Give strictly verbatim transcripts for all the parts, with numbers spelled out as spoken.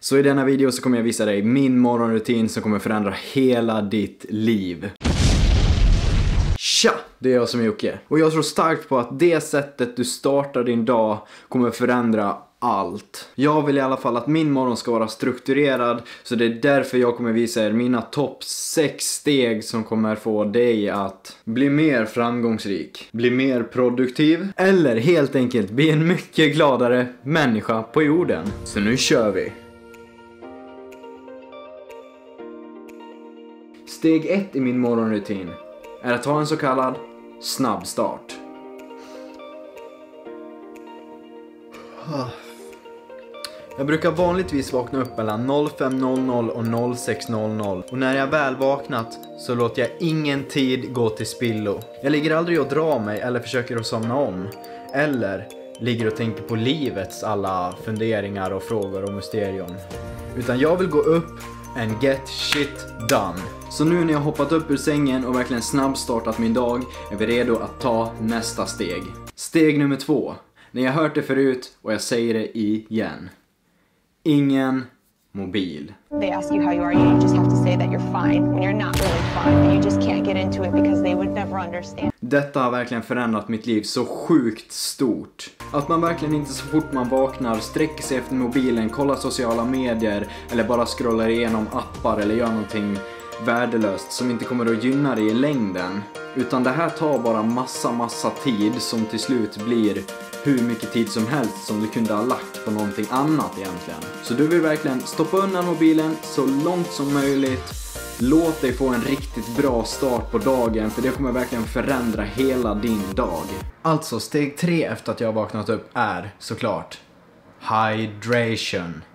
Så i denna video så kommer jag visa dig min morgonrutin som kommer förändra hela ditt liv. Tja! Det är jag som är Jocke. Och jag tror starkt på att det sättet du startar din dag kommer förändra allt. Jag vill i alla fall att min morgon ska vara strukturerad, så det är därför jag kommer visa er mina topp sex steg som kommer få dig att bli mer framgångsrik, bli mer produktiv eller helt enkelt bli en mycket gladare människa på jorden. Så nu kör vi! Steg ett i min morgonrutin är att ha en så kallad snabbstart. Jag brukar vanligtvis vakna upp mellan fem noll noll och sex noll noll. Och när jag väl vaknat så låter jag ingen tid gå till spillo. Jag ligger aldrig och drar mig eller försöker att somna om. Eller ligger och tänker på livets alla funderingar och frågor och mysterium. Utan jag vill gå upp and get shit done. Så nu när jag hoppat upp ur sängen och verkligen snabbstartat min dag är vi redo att ta nästa steg. Steg nummer två. När jag hört det förut och jag säger det igen. Ingen mobil. They ask you how you are, you just have to say that you're fine when you're not really fine. And you just can't get into it because they would never understand. Detta har verkligen förändrat mitt liv så sjukt stort. Att man verkligen inte så fort man vaknar sträcker sig efter mobilen, kollar sociala medier eller bara scrollar igenom appar eller gör någonting värdelöst som inte kommer att gynna dig i längden. Utan det här tar bara massa massa tid som till slut blir hur mycket tid som helst som du kunde ha lagt på någonting annat egentligen. Så du vill verkligen stoppa undan mobilen så långt som möjligt. Låt dig få en riktigt bra start på dagen, för det kommer verkligen förändra hela din dag. Alltså steg tre efter att jag har vaknat upp är såklart hydration.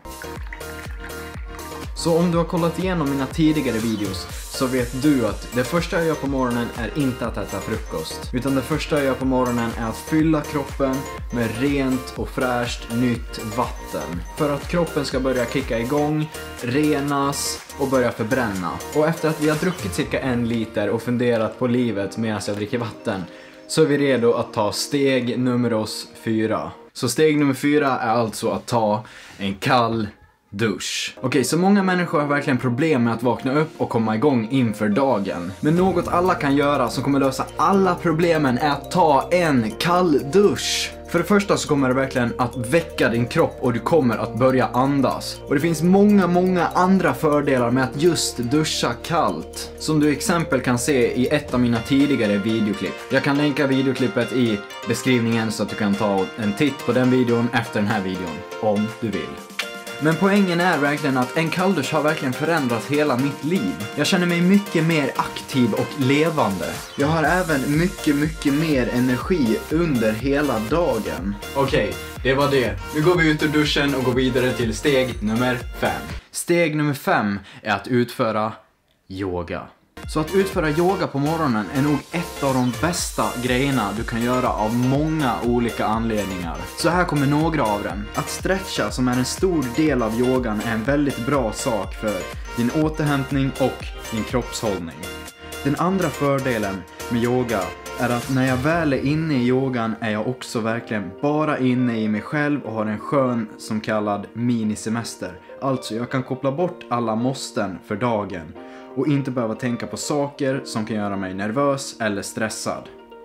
Så om du har kollat igenom mina tidigare videos så vet du att det första jag gör på morgonen är inte att äta frukost. Utan det första jag gör på morgonen är att fylla kroppen med rent och fräscht nytt vatten. För att kroppen ska börja kicka igång, renas och börja förbränna. Och efter att vi har druckit cirka en liter och funderat på livet medan jag dricker vatten så är vi redo att ta steg nummer fyra. Så steg nummer fyra är alltså att ta en kall dusch. Okej, okay, så många människor har verkligen problem med att vakna upp och komma igång inför dagen. Men något alla kan göra som kommer lösa alla problemen är att ta en kall dusch. För det första så kommer det verkligen att väcka din kropp och du kommer att börja andas. Och det finns många, många andra fördelar med att just duscha kallt. Som du exempel kan se i ett av mina tidigare videoklipp. Jag kan länka videoklippet i beskrivningen så att du kan ta en titt på den videon efter den här videon. Om du vill. Men poängen är verkligen att en kalldusch har verkligen förändrat hela mitt liv. Jag känner mig mycket mer aktiv och levande. Jag har även mycket, mycket mer energi under hela dagen. Okej, okay, det var det. Nu går vi ut ur duschen och går vidare till steg nummer fem. Steg nummer fem är att utföra yoga. Så att utföra yoga på morgonen är nog ett av de bästa grejerna du kan göra av många olika anledningar. Så här kommer några av dem. Att stretcha, som är en stor del av yogan, är en väldigt bra sak för din återhämtning och din kroppshållning. Den andra fördelen med yoga är att när jag väl är inne i yogan är jag också verkligen bara inne i mig själv och har en skön som kallad minisemester. Alltså jag kan koppla bort alla måsten för dagen och inte behöva tänka på saker som kan göra mig nervös eller stressad.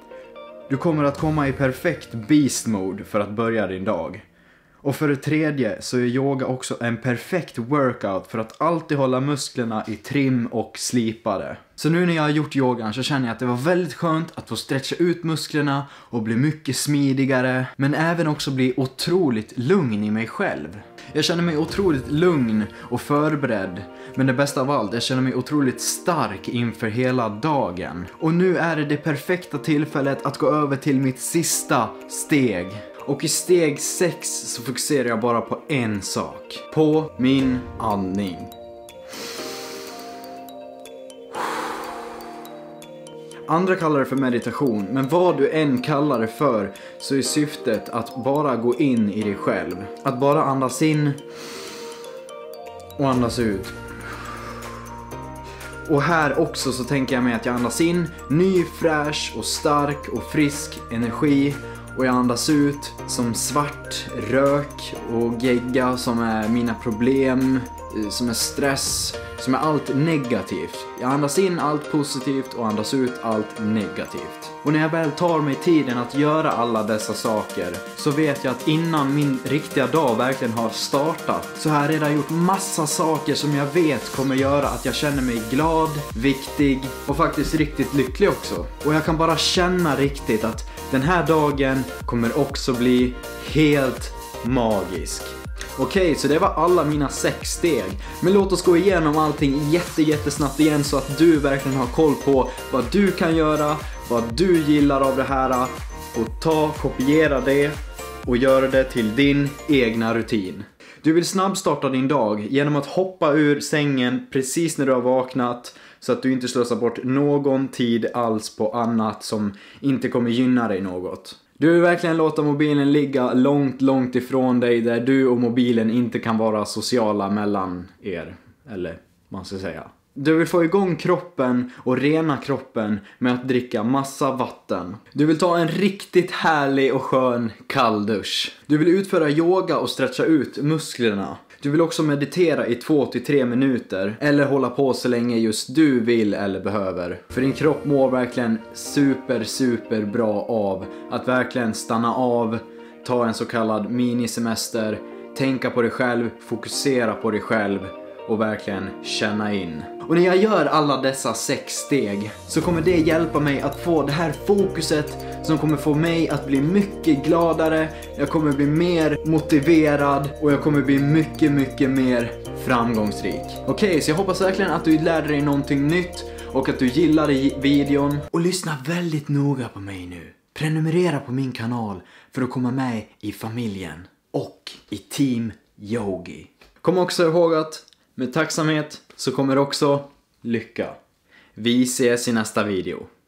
Du kommer att komma i perfekt beast mode för att börja din dag. Och för det tredje så är yoga också en perfekt workout för att alltid hålla musklerna i trim och slipade. Så nu när jag har gjort yogan så känner jag att det var väldigt skönt att få stretcha ut musklerna och bli mycket smidigare, men även också bli otroligt lugn i mig själv. Jag känner mig otroligt lugn och förberedd, men det bästa av allt, jag känner mig otroligt stark inför hela dagen. Och nu är det det perfekta tillfället att gå över till mitt sista steg. Och i steg sex så fokuserar jag bara på en sak. På min andning. Andra kallar det för meditation, men vad du än kallar det för så är syftet att bara gå in i dig själv. Att bara andas in och andas ut. Och här också så tänker jag mig att jag andas in ny, fräsch och stark och frisk energi. och jag andas ut som svart rök och gegga som är mina problem, som är stress, som är allt negativt. Jag andas in allt positivt och andas ut allt negativt. Och när jag väl tar mig tiden att göra alla dessa saker så vet jag att innan min riktiga dag verkligen har startat så har jag redan gjort massa saker som jag vet kommer göra att jag känner mig glad, viktig och faktiskt riktigt lycklig också. Och jag kan bara känna riktigt att den här dagen kommer också bli helt magisk. Okej, så det var alla mina sex steg. Men låt oss gå igenom allting jätte, jättesnabbt igen så att du verkligen har koll på vad du kan göra, vad du gillar av det här och ta, kopiera det och göra det till din egna rutin. Du vill snabbstarta din dag genom att hoppa ur sängen precis när du har vaknat så att du inte slösar bort någon tid alls på annat som inte kommer gynna dig något. Du vill verkligen låta mobilen ligga långt, långt ifrån dig där du och mobilen inte kan vara sociala mellan er. Eller vad man ska säga. Du vill få igång kroppen och rena kroppen med att dricka massa vatten. Du vill ta en riktigt härlig och skön kalldusch. Du vill utföra yoga och stretcha ut musklerna. Du vill också meditera i två till tre minuter eller hålla på så länge just du vill eller behöver. För din kropp mår verkligen super super bra av att verkligen stanna av, ta en så kallad minisemester, tänka på dig själv, fokusera på dig själv och verkligen känna in. Och när jag gör alla dessa sex steg så kommer det hjälpa mig att få det här fokuset som kommer få mig att bli mycket gladare. Jag kommer bli mer motiverad och jag kommer bli mycket, mycket mer framgångsrik. Okej, okay, så jag hoppas verkligen att du lärde dig någonting nytt och att du gillade videon. Och lyssna väldigt noga på mig nu. Prenumerera på min kanal för att komma med i familjen och i Team Yogi. Kom också ihåg att med tacksamhet så kommer också lycka. Vi ses i nästa video.